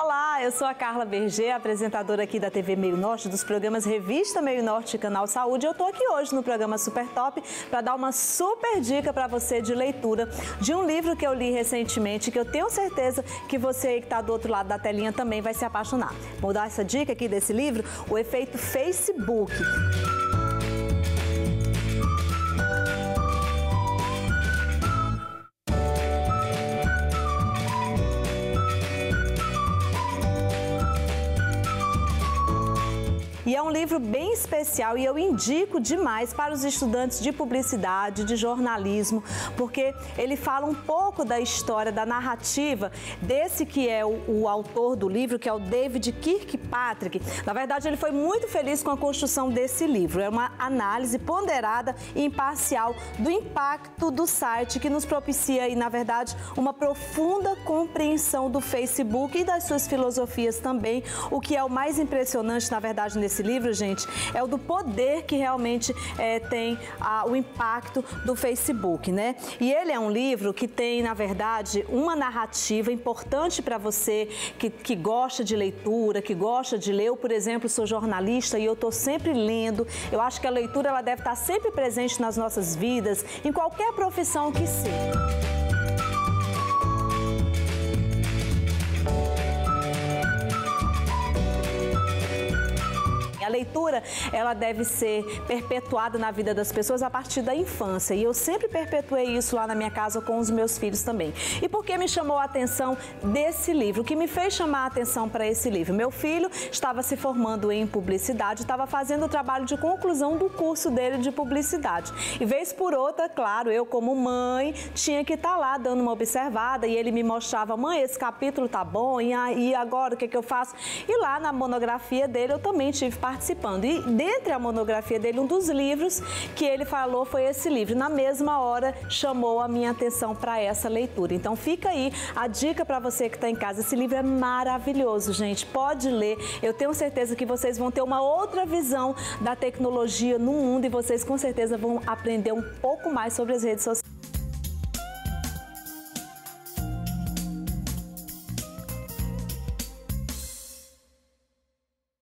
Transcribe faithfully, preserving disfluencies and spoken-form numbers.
Olá, eu sou a Carla Berger, apresentadora aqui da T V Meio Norte, dos programas Revista Meio Norte e Canal Saúde. Eu estou aqui hoje no programa Super Top para dar uma super dica para você de leitura de um livro que eu li recentemente, que eu tenho certeza que você aí que está do outro lado da telinha também vai se apaixonar. Vou dar essa dica aqui desse livro, O Efeito Facebook. E é um livro bem especial e eu indico demais para os estudantes de publicidade, de jornalismo, porque ele fala um pouco da história, da narrativa desse que é o, o autor do livro, que é o David Kirkpatrick. Na verdade, ele foi muito feliz com a construção desse livro. É uma análise ponderada e imparcial do impacto do site, que nos propicia, aí, na verdade, uma profunda compreensão do Facebook e das suas filosofias também. O que é o mais impressionante, na verdade, nesse Esse livro, gente, é o do poder que realmente é, tem a, o impacto do Facebook, né? E ele é um livro que tem, na verdade, uma narrativa importante para você que, que gosta de leitura, que gosta de ler. Eu, por exemplo, sou jornalista e eu estou sempre lendo. Eu acho que a leitura ela deve estar sempre presente nas nossas vidas, em qualquer profissão que seja. A leitura, ela deve ser perpetuada na vida das pessoas a partir da infância. E eu sempre perpetuei isso lá na minha casa com os meus filhos também. E por que me chamou a atenção desse livro? O que me fez chamar a atenção para esse livro? Meu filho estava se formando em publicidade, estava fazendo o trabalho de conclusão do curso dele de publicidade. E vez por outra, claro, eu como mãe tinha que estar lá dando uma observada e ele me mostrava: mãe, esse capítulo tá bom, e aí agora o que, que eu faço? E lá na monografia dele eu também tive parte participando. E dentre a monografia dele, um dos livros que ele falou foi esse livro. Na mesma hora, chamou a minha atenção para essa leitura. Então, fica aí a dica para você que está em casa. Esse livro é maravilhoso, gente. Pode ler. Eu tenho certeza que vocês vão ter uma outra visão da tecnologia no mundo e vocês, com certeza, vão aprender um pouco mais sobre as redes sociais.